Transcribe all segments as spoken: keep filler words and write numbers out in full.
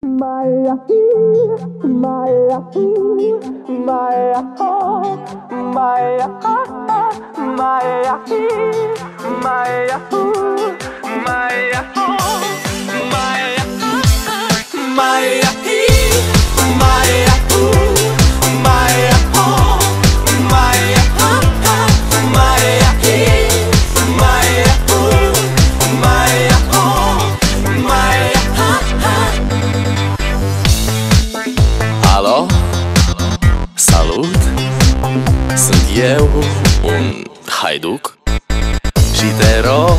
Maya, Maya, Maya, Maya, Maya, Maya, Maya, Maya, Maya. Alo, salut! Sunt eu, un haiduc și te rog,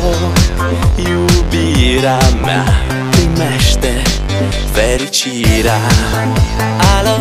iubirea mea, primește fericirea. Alo,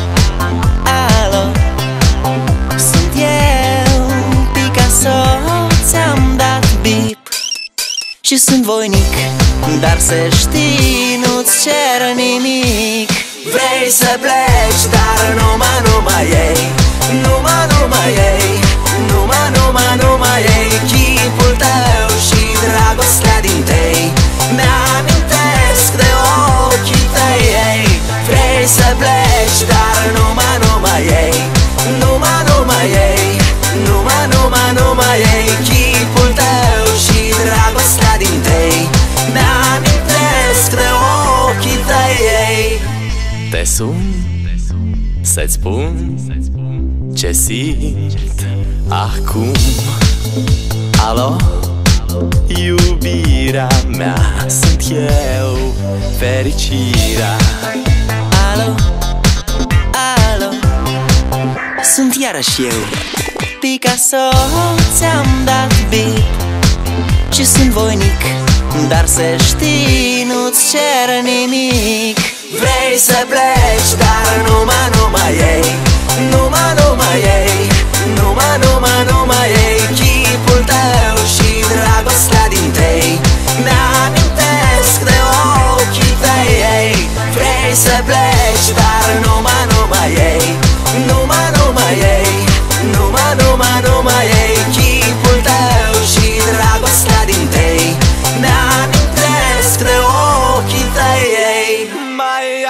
alo, sunt eu, Picasso, ți-am dat bip și sunt voinic, dar să știi, nu-ți cer nimic. Vrei să pleci, dar numai, numai ei, numai, numai ei, numai, numai, numai ei, chipul tău și dragostea din tei mi-amintesc de ochii tăi ei. Vrei să pleci, dar numai, numai ei, numai, numai ei, numai, numai, numai ei, chipul tău și dragostea din tei mi-amintesc de ochii tăi ei. Te sun să-ți spun ce simt acum. Alo, iubirea mea, sunt eu, fericirea. Alo, alo, sunt iarăși eu, Picasso, ți-am dat bip și sunt voinic, dar să știi, nu-ți cer nimic. Vrei să pleci, dar numai, numai ei, numai, numai ei, numai, numai, numai ei, chipul tău și dragostea din tei mi-amintesc de ochii tăi ei. Vrei să pleci, dar numai, numai ei, numai, numai ei, numai, numai, numai ei, chipul tău și dragostea din tei mi-amintesc de ochii tăi ei. Maya,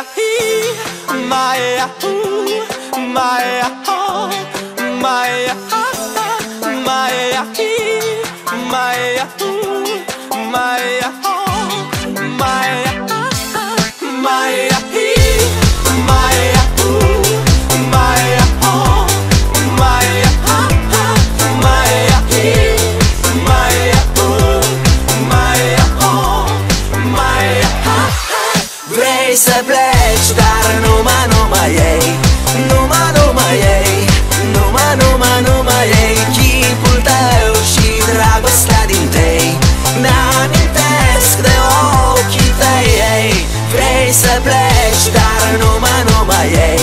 Maya, Maya, Maya, Maya, Maya, Maya, Maya, Maya. Vrei să pleci, dar numai, numai ei, numai, numai ei, numai, numai, numai ei, chipul tău și dragostea din tei mi-amintesc de ochii tăi ei. Vrei să pleci, dar numai, numai ei.